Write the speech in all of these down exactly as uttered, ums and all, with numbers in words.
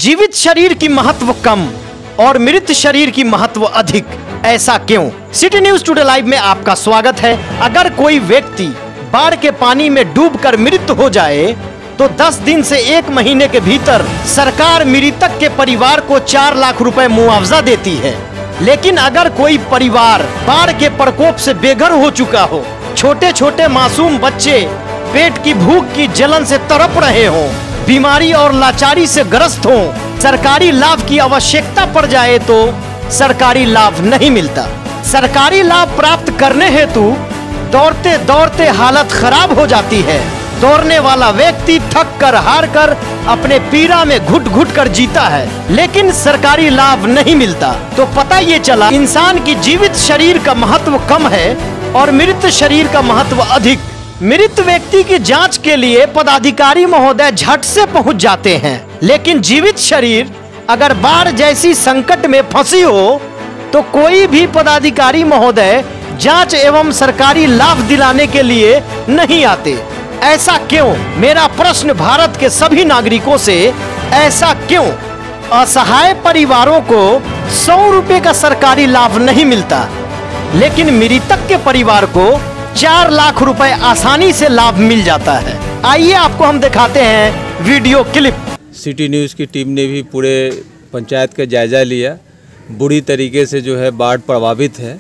जीवित शरीर की महत्व कम और मृत शरीर की महत्व अधिक, ऐसा क्यों? सिटी न्यूज टुडे लाइव में आपका स्वागत है। अगर कोई व्यक्ति बाढ़ के पानी में डूबकर मृत हो जाए तो दस दिन से एक महीने के भीतर सरकार मृतक के परिवार को चार लाख रुपए मुआवजा देती है। लेकिन अगर कोई परिवार बाढ़ के प्रकोप से बेघर हो चुका हो, छोटे छोटे मासूम बच्चे पेट की भूख की जलन से तड़प रहे हों, बीमारी और लाचारी से ग्रस्त हों, सरकारी लाभ की आवश्यकता पड़ जाए तो सरकारी लाभ नहीं मिलता। सरकारी लाभ प्राप्त करने हेतु दौड़ते दौड़ते हालत खराब हो जाती है। दौड़ने वाला व्यक्ति थक कर हार कर अपने पीड़ा में घुट घुट कर जीता है, लेकिन सरकारी लाभ नहीं मिलता। तो पता ये चला इंसान की जीवित शरीर का महत्व कम है और मृत शरीर का महत्व अधिक। मृत व्यक्ति की जांच के लिए पदाधिकारी महोदय झट से पहुंच जाते हैं, लेकिन जीवित शरीर अगर बाढ़ जैसी संकट में फंसी हो तो कोई भी पदाधिकारी महोदय जांच एवं सरकारी लाभ दिलाने के लिए नहीं आते। ऐसा क्यों? मेरा प्रश्न भारत के सभी नागरिकों से, ऐसा क्यों? असहाय परिवारों को सौ रुपए का सरकारी लाभ नहीं मिलता, लेकिन मृतक के परिवार को चार लाख रुपए आसानी से लाभ मिल जाता है। आइए आपको हम दिखाते हैं वीडियो क्लिप। सिटी न्यूज़ की टीम ने भी पूरे पंचायत का जायज़ा लिया। बुरी तरीके से जो है बाढ़ प्रभावित है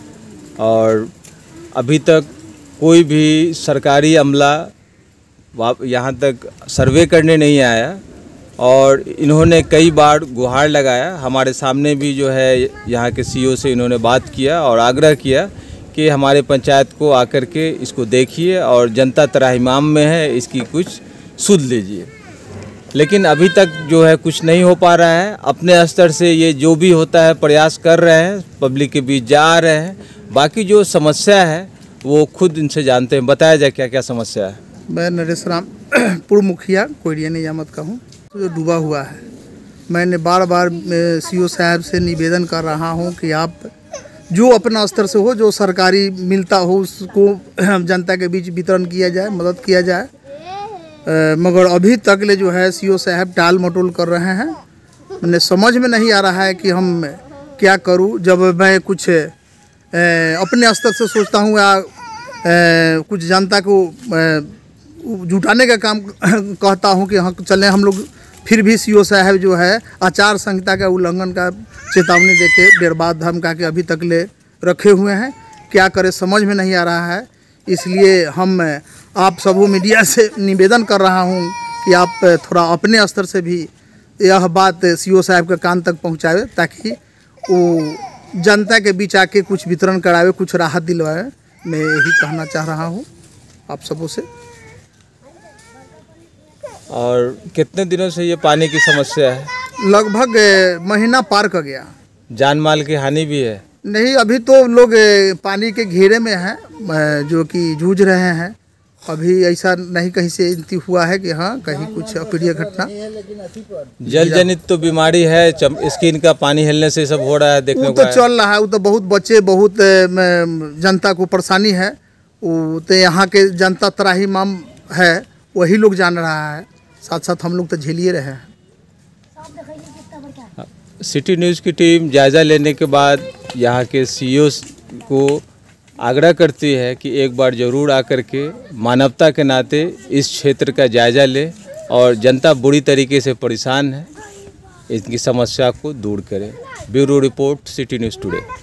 और अभी तक कोई भी सरकारी अमला यहाँ तक सर्वे करने नहीं आया और इन्होंने कई बार गुहार लगाया। हमारे सामने भी जो है यहाँ के सीईओ से इन्होंने बात किया और आग्रह किया कि हमारे पंचायत को आकर के इसको देखिए और जनता त्राहिमाम में है, इसकी कुछ सुध लीजिए। लेकिन अभी तक जो है कुछ नहीं हो पा रहा है। अपने स्तर से ये जो भी होता है प्रयास कर रहे हैं, पब्लिक के बीच जा रहे हैं। बाकी जो समस्या है वो खुद इनसे जानते हैं। बताया जाए क्या क्या समस्या है। मैं नरेश राम, पूर्व मुखिया कोयरिया निजामत का हूँ, जो डूबा हुआ है। मैंने बार बार सीईओ साहब से निवेदन कर रहा हूँ कि आप जो अपना स्तर से हो, जो सरकारी मिलता हो, उसको जनता के बीच वितरण किया जाए, मदद किया जाए। आ, मगर अभी तक ले जो है सीईओ साहब टाल मटोल कर रहे हैं। मैंने समझ में नहीं आ रहा है कि हम क्या करूं। जब मैं कुछ आ, अपने स्तर से सोचता हूं या आ, कुछ जनता को जुटाने का काम कहता हूं कि हाँ चलें हम लोग, फिर भी सीईओ साहब जो है आचार संहिता का उल्लंघन का चेतावनी देके देर बाद धमका के अभी तक ले रखे हुए हैं। क्या करें समझ में नहीं आ रहा है। इसलिए हम आप सबों मीडिया से निवेदन कर रहा हूं कि आप थोड़ा अपने स्तर से भी यह बात सीईओ साहब के कान तक पहुंचावे, ताकि वो जनता के बीच आके कुछ वितरण करावे, कुछ राहत दिलवाए। मैं यही कहना चाह रहा हूं आप सबों से। और कितने दिनों से ये पानी की समस्या है? लगभग महीना पार कर गया। जान माल की हानि भी है? नहीं, अभी तो लोग पानी के घेरे में हैं, जो कि जूझ रहे हैं। अभी ऐसा नहीं कहीं से हुआ है कि हाँ कहीं कुछ अप्रिय घटना। जल जनित तो बीमारी है, स्किन का पानी हिलने से सब हो रहा है, देखने को तो चल रहा है। वो तो बहुत बच्चे, बहुत जनता को परेशानी है। वो तो यहाँ के जनता त्राहिमाम है, वही लोग जान रहा है। साथ साथ हम लोग तो झेलिए रहे हैं। सिटी न्यूज़ की टीम जायज़ा लेने के बाद यहाँ के सीईओ को आग्रह करती है कि एक बार ज़रूर आकर के मानवता के नाते इस क्षेत्र का जायज़ा ले और जनता बुरी तरीके से परेशान है, इनकी समस्या को दूर करें। Bureau report, City News today.